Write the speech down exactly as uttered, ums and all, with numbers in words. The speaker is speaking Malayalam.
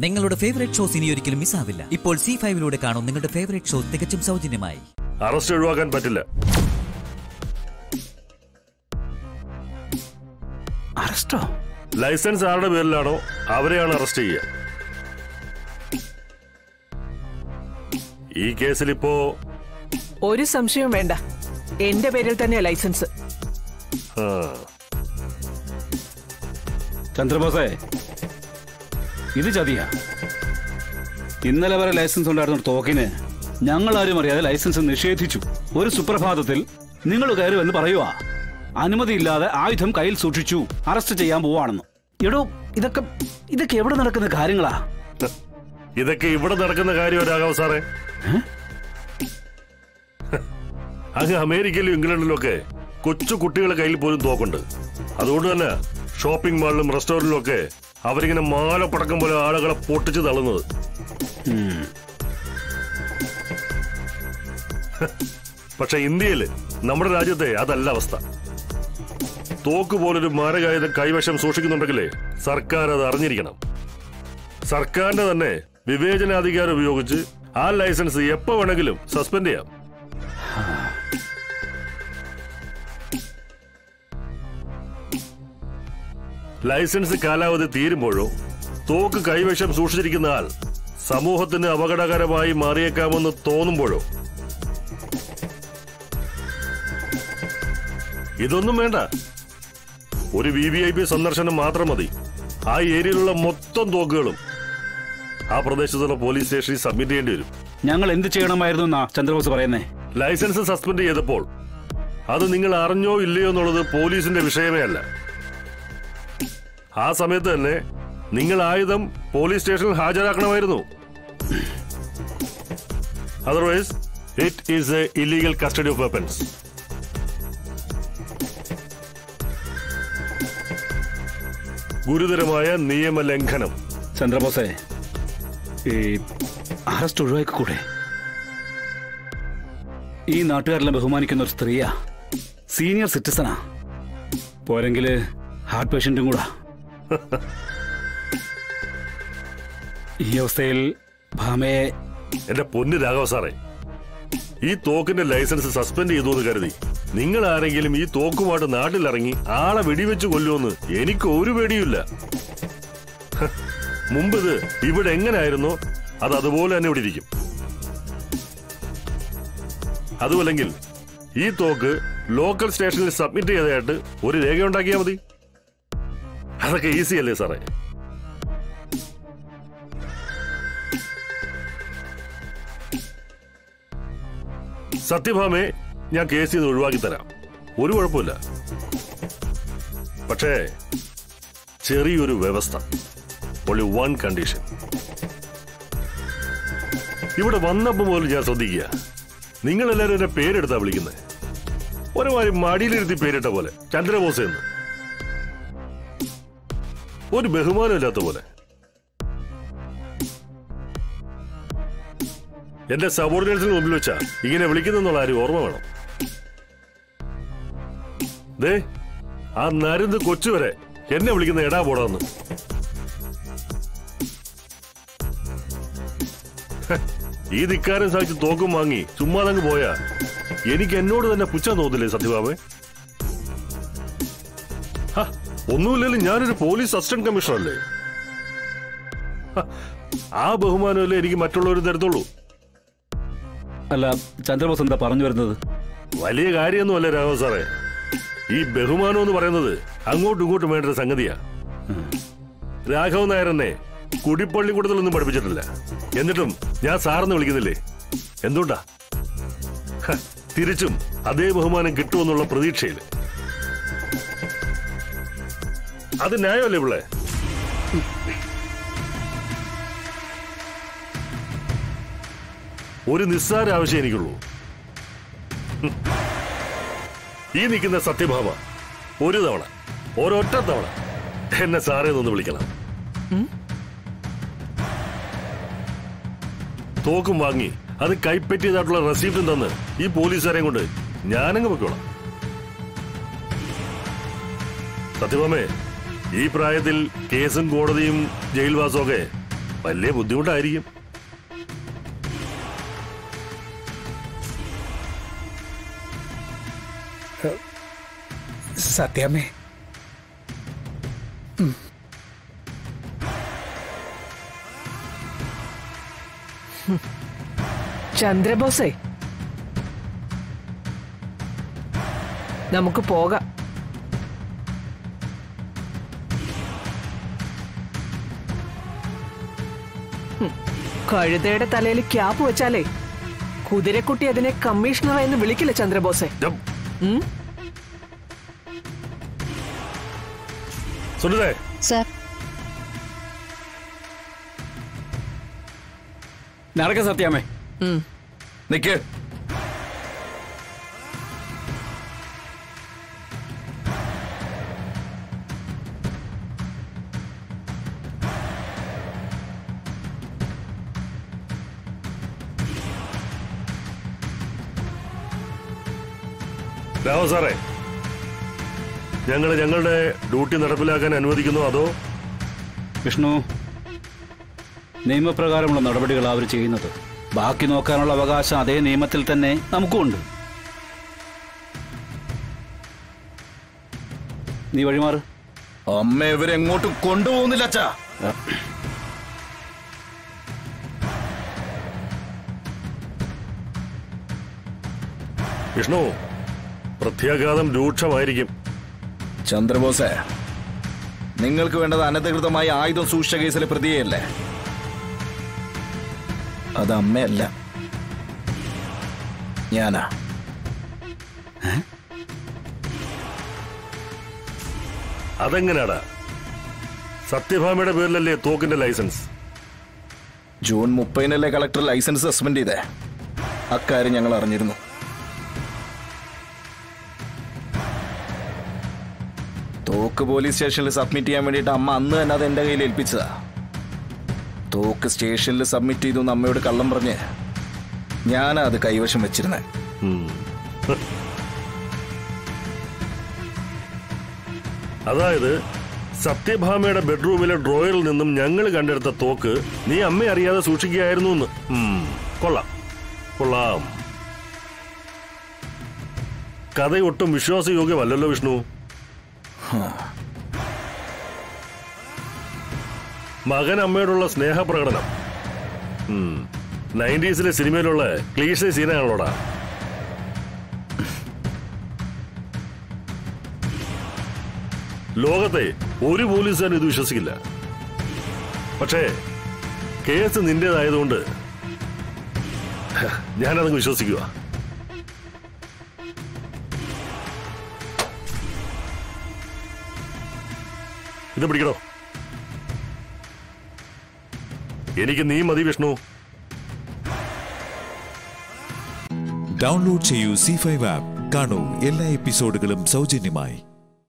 നിങ്ങളുടെ ഫേവറേറ്റ് ഷോസ് ഇനി ഒരിക്കലും മിസ്സാവില്ല. ഇപ്പോൾ സി ഫൈവിലൂടെ കാണും നിങ്ങളുടെ ഫേവറേറ്റ് ഷോ തികച്ചും സൗജന്യമായി. അറസ്റ്റ് ഒഴിവാക്കാൻ പറ്റില്ല. അറസ്റ്റോ? ലൈസൻസ് ആരുടെ പേരിലാണോ അവരെയാണ് അറസ്റ്റ് ചെയ്യുക. ഈ കേസിൽ ഇപ്പോ ഒരു സംശയവും വേണ്ട, എന്റെ പേരിൽ തന്നെയാ ലൈസൻസ്. ചന്ദ്രബോസേ, ഇത് ചതിയാ. ഇന്നലെ വരെ ലൈസൻസ് ഉണ്ടായിരുന്ന തോക്കിന് ഞങ്ങൾ ആരും അറിയാതെ ലൈസൻസ് നിഷേധിച്ചു. ഒരു സുപ്രഭാതത്തിൽ നിങ്ങൾ കയറി എന്ന് പറയുവാ അനുമതിയില്ലാതെ ആയുധം കയ്യിൽ സൂക്ഷിച്ചു, അറസ്റ്റ് ചെയ്യാൻ പോവാണെന്ന്. എടോ, ഇതൊക്കെ ഇതൊക്കെ എവിടെ നടക്കുന്ന കാര്യങ്ങളാ? ഇതൊക്കെ ഇവിടെ നടക്കുന്ന കാര്യം രാഘവ സാറേ. അങ്ങ് അമേരിക്കയിലും ഇംഗ്ലണ്ടിലും ഒക്കെ കൊച്ചു കുട്ടികളുടെ കയ്യിൽ പോലും തോക്കുണ്ട്. അതുകൊണ്ട് തന്നെ ഷോപ്പിംഗ് മാളിലും റെസ്റ്റോറന്റിലും ഒക്കെ അവരിങ്ങനെ മാല പടക്കം പോലെ ആളുകളെ പൊട്ടിച്ച് തള്ളുന്നത്. പക്ഷെ ഇന്ത്യയില്, നമ്മുടെ രാജ്യത്തെ അതല്ല അവസ്ഥ. തോക്ക് പോലൊരു മാരകായുധം കൈവശം സൂക്ഷിക്കുന്നുണ്ടെങ്കിലേ സർക്കാർ അത് അറിഞ്ഞിരിക്കണം. സർക്കാരിന്റെ തന്നെ വിവേചനാധികാരം ഉപയോഗിച്ച് ആ ലൈസൻസ് എപ്പോ വേണമെങ്കിലും സസ്പെൻഡ് ചെയ്യാം. ലൈസൻസ് കാലാവധി തീരുമ്പോഴോ തോക്ക് കൈവശം സൂക്ഷിച്ചിരിക്കുന്ന ആൾ സമൂഹത്തിന് അപകടകരമായി മാറിയേക്കാമെന്ന് തോന്നുമ്പോഴോ ഇതൊന്നും വേണ്ട. ഒരു വി വി ഐ പി സന്ദർശനം മാത്രം മതി. ആ ഏരിയയിലുള്ള മൊത്തം തോക്കുകളും ആ പ്രദേശത്തുള്ള പോലീസ് സ്റ്റേഷനിൽ സബ്മിറ്റ് ചെയ്യേണ്ടി വരും. ഞങ്ങൾ എന്ത് ചെയ്യണമായിരുന്നു എന്നാ ചന്ദ്രബോസ് പറയുന്നേ? ലൈസൻസ് സസ്പെൻഡ് ചെയ്തപ്പോൾ അത് നിങ്ങൾ അറിഞ്ഞോ ഇല്ലയോ എന്നുള്ളത് പോലീസിന്റെ വിഷയമേ അല്ല. ആ സമയത്ത് തന്നെ നിങ്ങൾ ആയുധം പോലീസ് സ്റ്റേഷനിൽ ഹാജരാക്കണമായിരുന്നു. Otherwise it is a illegal custody of weapons. ഗുരുതരമായ നിയമലംഘനം. ചന്ദ്രബോസേ, ഈ അറസ്റ്റ് ഒഴിവാക്കിക്കൂടെ? ഈ നാട്ടുകാരെല്ലാം ബഹുമാനിക്കുന്ന ഒരു സ്ത്രീയാ, സീനിയർ സിറ്റിസണാ, പോരെങ്കില് ഹാർട്ട് പേഷ്യന്റും കൂടാ. ഈ അവസ്ഥയിൽ ഭാമയെ... എന്റെ പൊന്നു രാഘവ സാറേ, ഈ തോക്കിന്റെ ലൈസൻസ് സസ്പെൻഡ് ചെയ്തു എന്ന് കരുതി നിങ്ങൾ ആരെങ്കിലും ഈ തോക്കുമായിട്ട് നാട്ടിലിറങ്ങി ആളെ വെടിവെച്ച് കൊല്ലുമെന്ന് എനിക്ക് ഒരു പേടിയില്ല. മുമ്പ് ഇത് ഇവിടെ എങ്ങനെയായിരുന്നോ അത് അതുപോലെ തന്നെ ഇവിടെ ഇരിക്കും. അതുമല്ലെങ്കിൽ ഈ തോക്ക് ലോക്കൽ സ്റ്റേഷനിൽ സബ്മിറ്റ് ചെയ്തതായിട്ട് ഒരു രേഖ ഉണ്ടാക്കിയാൽ മതി. അതൊക്കെ ഈസി അല്ലേ സാറേ? സത്യഭാമയെ ഞാൻ കേസ് ചെയ്ത് ഒഴിവാക്കി തരാം, ഒരു കുഴപ്പമില്ല. പക്ഷേ ചെറിയൊരു വ്യവസ്ഥ, only one condition. ഇവിടെ വന്നപ്പോൾ പോലും ഞാൻ ശ്രദ്ധിക്കുക, നിങ്ങളെല്ലാരും എന്റെ പേരെടുത്താ വിളിക്കുന്നത്. ഒരുമാതിരി മടിയിലിരുത്തി പേരിട്ട പോലെ, ചന്ദ്രബോസ് എന്ന്. ഒരു ബഹുമാനം ഇല്ലാത്ത പോലെ. എന്റെ സബോർഡിനേറ്റ്സിന് മുമ്പിൽ വെച്ചാ ഇങ്ങനെ വിളിക്കുന്നുള്ള ആരും ഓർമ്മ വേണം. ദേ, ആ നരുന്ന് കൊച്ചുവരെ എന്നെ വിളിക്കുന്ന എടാ പോടാന്ന്. ഈ ധിക്കാരം സാധിച്ച് തോക്കും വാങ്ങി ചുമ്മാതങ്ങ് പോയാ എനിക്ക് എന്നോട് തന്നെ പുച്ഛം തോന്നില്ലേ സത്യഭാമേ? ഒന്നുമില്ലെങ്കിലും ഞാനൊരു പോലീസ് അസിസ്റ്റന്റ് കമ്മീഷണർ അല്ലേ. ആ ബഹുമാനമല്ലേ എനിക്ക് മറ്റുള്ളവർ തരത്തുള്ളൂ. അല്ല, ചന്ദ്രബോസ് എന്താ പറഞ്ഞു വരുന്നത്? വലിയ കാര്യമൊന്നുമല്ല രാഘവ സാറേ. ഈ ബഹുമാനം എന്ന് പറയുന്നത് അങ്ങോട്ടും ഇങ്ങോട്ടും വേണ്ട സംഗതിയാ. രാഘവൻ നായർ എന്നെ കുടിപ്പള്ളി കൂട്ടത്തിലൊന്നും പഠിപ്പിച്ചിട്ടില്ല. എന്നിട്ടും ഞാൻ സാറെന്ന് വിളിക്കുന്നില്ലേ? എന്തുകൊണ്ടാ? തിരിച്ചും അതേ ബഹുമാനം കിട്ടുമെന്നുള്ള പ്രതീക്ഷയിൽ. അത് ന്യായമല്ലേ പിള്ളേ? ഒരു നിസ്സാര ആവശ്യം എനിക്കുള്ളൂ. ഈ നിൽക്കുന്ന സത്യഭാമ ഒരു തവണ, ഒരൊറ്റ തവണ എന്നെ സാറേ നിന്ന് വിളിക്കണം. തോക്കും വാങ്ങി അത് കൈപ്പറ്റിയതായിട്ടുള്ള റെസീപ്റ്റും തന്ന് ഈ പോലീസുകാരെയും കൊണ്ട് ഞാനങ്ങ് പൊയ്ക്കോളാം. സത്യഭാമേ, ഈ പ്രായത്തിൽ കേസും കോടതിയും ജയിൽവാസവും ഒക്കെ വലിയ ബുദ്ധിമുട്ടായിരിക്കും. സത്യാമ്മേ, ചന്ദ്രബോസേ, നമുക്ക് പോകാം. കഴുതയുടെ തലയിൽ ക്യാപ്പ് വെച്ചാലേ കുതിരക്കുട്ടി അതിനെ കമ്മീഷണർ എന്ന് വിളിക്കില്ല ചന്ദ്രബോസെ. സർ, നടക്ക സത്യാമ്മേ. നിക്ക്. രാഘവ സാറേ, ഞങ്ങൾ ഞങ്ങളുടെ ഡ്യൂട്ടി നടപ്പിലാക്കാൻ അനുവദിക്കുന്നോ അതോ? വിഷ്ണു, നിയമപ്രകാരമുള്ള നടപടികൾ അവർ ചെയ്യുന്നത്. ബാക്കി നോക്കാനുള്ള അവകാശം അതേ നിയമത്തിൽ തന്നെ നമുക്കുമുണ്ട്. നീ വഴിമാറ്. അമ്മ ഇവരെങ്ങോട്ടും കൊണ്ടുപോകുന്നില്ല അച്ഛാ. വിഷ്ണു, പ്രത്യാഘാതം രൂക്ഷമായിരിക്കും. ചന്ദ്രബോസെ, നിങ്ങൾക്ക് വേണ്ടത് അനധികൃതമായ ആയുധം സൂക്ഷിച്ച കേസിലെ പ്രതിയല്ലേ? അത് അമ്മയല്ല, ഞാനാ. അതെങ്ങനാടാ? സത്യഭാമയുടെ പേരിലല്ലേ തോക്കിന്റെ ലൈസൻസ്? ജൂൺ മുപ്പതിനല്ലേ കളക്ടർ ലൈസൻസ് സസ്പെൻഡ് ചെയ്തേ. അക്കാര്യം ഞങ്ങൾ അറിഞ്ഞിരുന്നു. തോക്ക് പോലീസ് സ്റ്റേഷനിൽ സബ്മിറ്റ് ചെയ്യാൻ വേണ്ടിയിട്ട് അമ്മ അന്ന് തന്നെ അത് എന്റെ കയ്യിൽ ഏൽപ്പിച്ചതാ. തോക്ക് സ്റ്റേഷനിൽ സബ്മിറ്റ് ചെയ്തു അമ്മയോട് കള്ളം പറഞ്ഞ് ഞാനാ അത് കൈവശം വെച്ചിരുന്നേ. അതായത് സത്യഭാമയുടെ ബെഡ്റൂമിലെ ഡ്രോയറിൽ നിന്നും ഞങ്ങൾ കണ്ടെടുത്ത തോക്ക് നീ അമ്മ അറിയാതെ സൂക്ഷിക്കുകയായിരുന്നു എന്ന്. കൊള്ളാം കൊള്ളാം. കഥയൊട്ടും വിശ്വാസയോഗ്യമല്ലല്ലോ വിഷ്ണു. മകൻ അമ്മയോടുള്ള സ്നേഹപ്രകടനം നയൻറ്റീസിലെ സിനിമയിലുള്ള ക്ലീഷേ സീനാണല്ലോടാ. ലോകത്തെ ഒരു പോലീസുകാരും ഇത് വിശ്വസിക്കില്ല. പക്ഷേ കേസ് നിന്റേതായതുകൊണ്ട് ഞാനത് വിശ്വസിക്കുക. ഇത് പിടിക്കണോ? എനിക്ക് നീ മതി വിഷ്ണു. ഡൗൺലോഡ് ചെയ്യൂ സി ഫൈവ് ആപ്പ്. കാണൂ എല്ലാ എപ്പിസോഡുകളും സൗജന്യമായി.